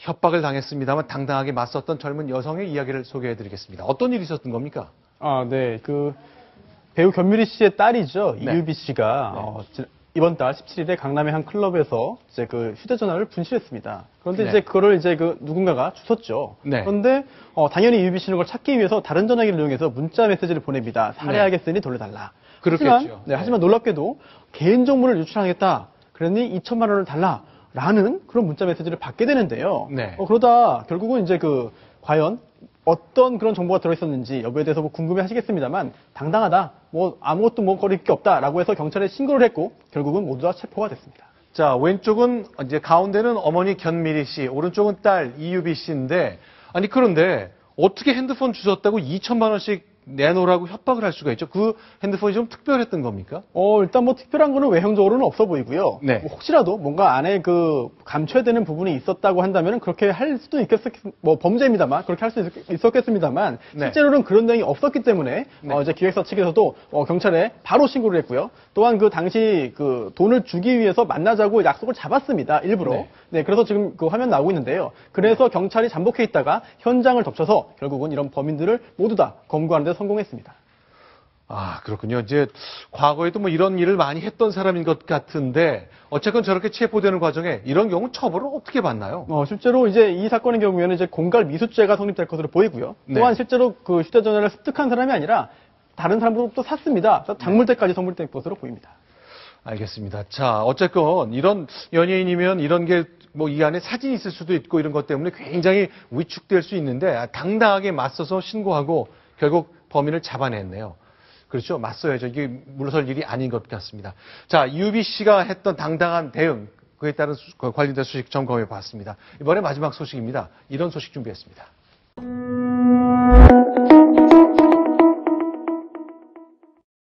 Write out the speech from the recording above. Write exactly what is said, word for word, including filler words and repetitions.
협박을 당했습니다만 당당하게 맞섰던 젊은 여성의 이야기를 소개해드리겠습니다. 어떤 일이 있었던 겁니까? 아, 네. 그 배우 견미리 씨의 딸이죠. 네. 이유비 씨가 네. 어, 이번 달 십칠 일에 강남의 한 클럽에서 이제 그 휴대전화를 분실했습니다. 그런데 네. 이제 그거를 이제 그 누군가가 주웠죠. 네. 그런데 어, 당연히 이유비 씨는 그걸 찾기 위해서 다른 전화기를 이용해서 문자 메시지를 보냅니다. 살해하겠으니 돌려달라. 그렇겠죠. 하지만, 네, 네. 하지만 놀랍게도 개인 정보를 유출하겠다. 그러니 이천만 원을 달라라는 그런 문자 메시지를 받게 되는데요. 네. 어, 그러다 결국은 이제 그 과연 어떤 그런 정보가 들어있었는지 여부에 대해서 뭐 궁금해 하시겠습니다만 당당하다, 뭐 아무것도 뭐 거릴 게 없다라고 해서 경찰에 신고를 했고 결국은 모두 다 체포가 됐습니다. 자, 왼쪽은 이제 가운데는 어머니 견미리 씨, 오른쪽은 딸 이유비 씨인데, 아니 그런데 어떻게 핸드폰 주셨다고 이천만 원씩 내놓으라고 협박을 할 수가 있죠? 그 핸드폰이 좀 특별했던 겁니까? 어, 일단 뭐 특별한 거는 외형적으로는 없어 보이고요. 네. 뭐 혹시라도 뭔가 안에 그 감춰야 되는 부분이 있었다고 한다면 그렇게 할 수도 있겠, 뭐 범죄입니다만 그렇게 할 수 있었겠습니다만 네. 실제로는 그런 내용이 없었기 때문에 네. 어, 이제 기획사 측에서도 어, 경찰에 바로 신고를 했고요. 또한 그 당시 그 돈을 주기 위해서 만나자고 약속을 잡았습니다. 일부러. 네. 네, 그래서 지금 그 화면 나오고 있는데요. 그래서 경찰이 잠복해 있다가 현장을 덮쳐서 결국은 이런 범인들을 모두 다 검거하는 데 성공했습니다. 아, 그렇군요. 이제 과거에도 뭐 이런 일을 많이 했던 사람인 것 같은데 어쨌건 저렇게 체포되는 과정에 이런 경우 처벌을 어떻게 받나요? 어, 실제로 이제 이 사건의 경우에는 이제 공갈 미수죄가 성립될 것으로 보이고요. 네. 또한 실제로 그 휴대전화를 습득한 사람이 아니라 다른 사람들도 샀습니다. 장물대까지 선물될 것으로 보입니다. 알겠습니다. 자, 어쨌건 이런 연예인이면 이런 게 뭐 이 안에 사진이 있을 수도 있고 이런 것 때문에 굉장히 위축될 수 있는데 당당하게 맞서서 신고하고 결국 범인을 잡아냈네요. 그렇죠? 맞서야죠. 이게 물러설 일이 아닌 것 같습니다. 자, 이유비 씨가 했던 당당한 대응, 그에 따른 수, 관련된 소식 점검해 봤습니다. 이번에 마지막 소식입니다. 이런 소식 준비했습니다.